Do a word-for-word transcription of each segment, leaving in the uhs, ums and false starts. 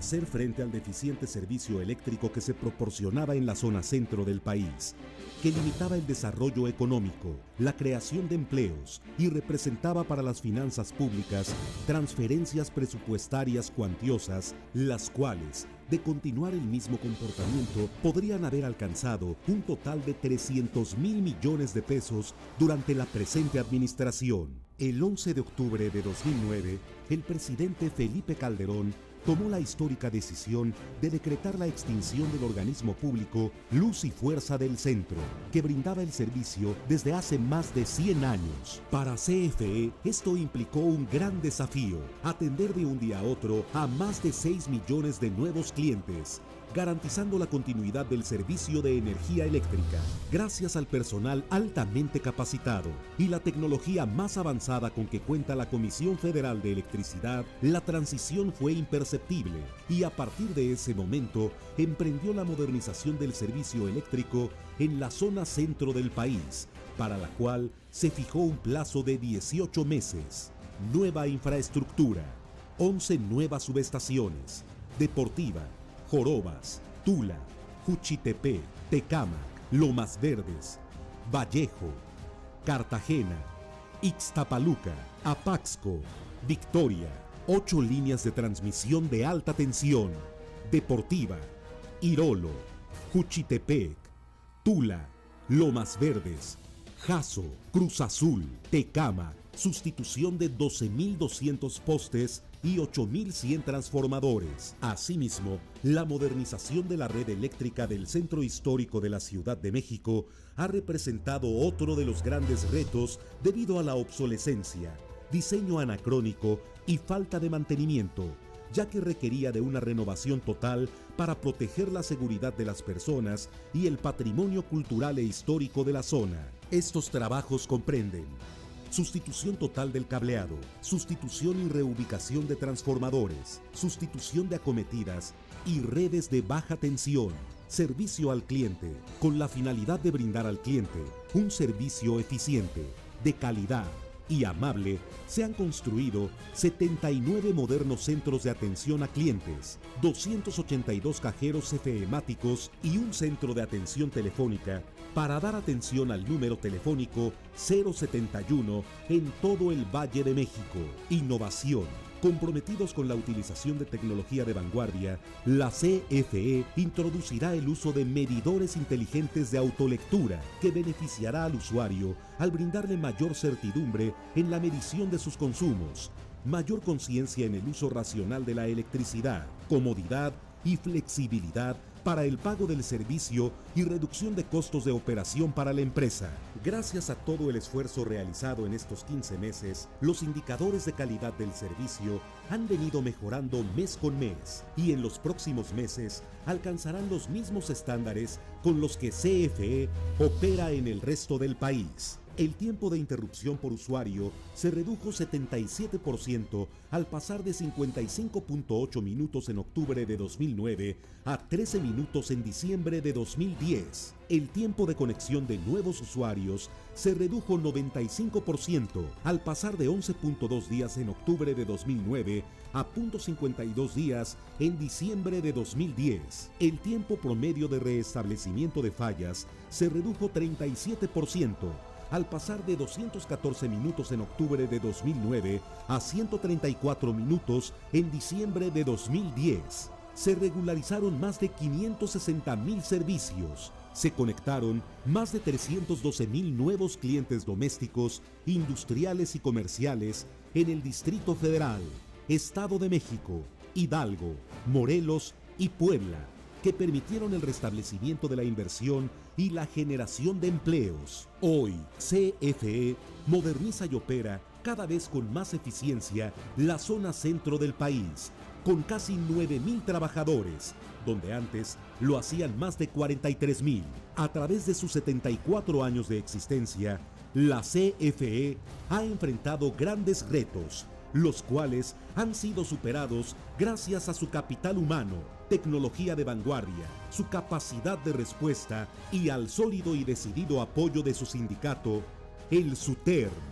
hacer frente al deficiente servicio eléctrico que se proporcionaba en la zona centro del país, que limitaba el desarrollo económico, la creación de empleos y representaba para las finanzas públicas transferencias presupuestarias cuantiosas, las cuales, de continuar el mismo comportamiento, podrían haber alcanzado un total de trescientos mil millones de pesos durante la presente administración. El once de octubre de dos mil nueve, el presidente Felipe Calderón tomó la histórica decisión de decretar la extinción del organismo público Luz y Fuerza del Centro, que brindaba el servicio desde hace más de cien años. Para C F E, esto implicó un gran desafío: atender de un día a otro a más de seis millones de nuevos clientes, garantizando la continuidad del servicio de energía eléctrica, gracias al personal altamente capacitado y la tecnología más avanzada con que cuenta la Comisión Federal de Electricidad. La transición fue imperceptible y a partir de ese momento emprendió la modernización del servicio eléctrico en la zona centro del país, para la cual se fijó un plazo de dieciocho meses. Nueva infraestructura, once nuevas subestaciones, Deportiva, Jorobas, Tula, Juchitepec, Tecámac, Lomas Verdes, Vallejo, Cartagena, Ixtapaluca, Apaxco, Victoria. Ocho líneas de transmisión de alta tensión: Deportiva, Irolo, Juchitepec, Tula, Lomas Verdes, Jaso, Cruz Azul, Tecámac. Sustitución de doce mil doscientos postes y ocho mil cien transformadores. Asimismo, la modernización de la red eléctrica del centro histórico de la Ciudad de México ha representado otro de los grandes retos debido a la obsolescencia, diseño anacrónico y falta de mantenimiento, ya que requería de una renovación total para proteger la seguridad de las personas y el patrimonio cultural e histórico de la zona. Estos trabajos comprenden sustitución total del cableado, sustitución y reubicación de transformadores, sustitución de acometidas y redes de baja tensión, servicio al cliente, con la finalidad de brindar al cliente un servicio eficiente, de calidad y amable. Se han construido setenta y nueve modernos centros de atención a clientes, doscientos ochenta y dos cajeros efemáticos y un centro de atención telefónica para dar atención al número telefónico cero setenta y uno en todo el Valle de México. Innovación. Comprometidos con la utilización de tecnología de vanguardia, la C F E introducirá el uso de medidores inteligentes de autolectura que beneficiará al usuario al brindarle mayor certidumbre en la medición de sus consumos, mayor conciencia en el uso racional de la electricidad, comodidad y flexibilidad para el pago del servicio y reducción de costos de operación para la empresa. Gracias a todo el esfuerzo realizado en estos quince meses, los indicadores de calidad del servicio han venido mejorando mes con mes y en los próximos meses alcanzarán los mismos estándares con los que C F E opera en el resto del país. El tiempo de interrupción por usuario se redujo setenta y siete por ciento al pasar de cincuenta y cinco punto ocho minutos en octubre de dos mil nueve a trece minutos en diciembre de dos mil diez. El tiempo de conexión de nuevos usuarios se redujo noventa y cinco por ciento al pasar de once punto dos días en octubre de dos mil nueve a punto cincuenta y dos días en diciembre de dos mil diez. El tiempo promedio de restablecimiento de fallas se redujo treinta y siete por ciento al pasar de doscientos catorce minutos en octubre de dos mil nueve a ciento treinta y cuatro minutos en diciembre de dos mil diez. Se regularizaron más de quinientos sesenta mil servicios. Se conectaron más de trescientos doce mil nuevos clientes domésticos, industriales y comerciales en el Distrito Federal, Estado de México, Hidalgo, Morelos y Puebla, que permitieron el restablecimiento de la inversión y la generación de empleos. Hoy, C F E moderniza y opera cada vez con más eficiencia la zona centro del país, con casi nueve mil trabajadores, donde antes lo hacían más de cuarenta y tres mil. A través de sus setenta y cuatro años de existencia, la C F E ha enfrentado grandes retos, los cuales han sido superados gracias a su capital humano, tecnología de vanguardia, su capacidad de respuesta y al sólido y decidido apoyo de su sindicato, el SUTER.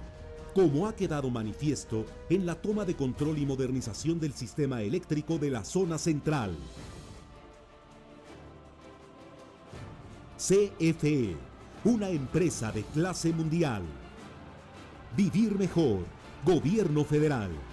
como ha quedado manifiesto en la toma de control y modernización del sistema eléctrico de la zona central. C F E, una empresa de clase mundial. Vivir mejor, Gobierno Federal.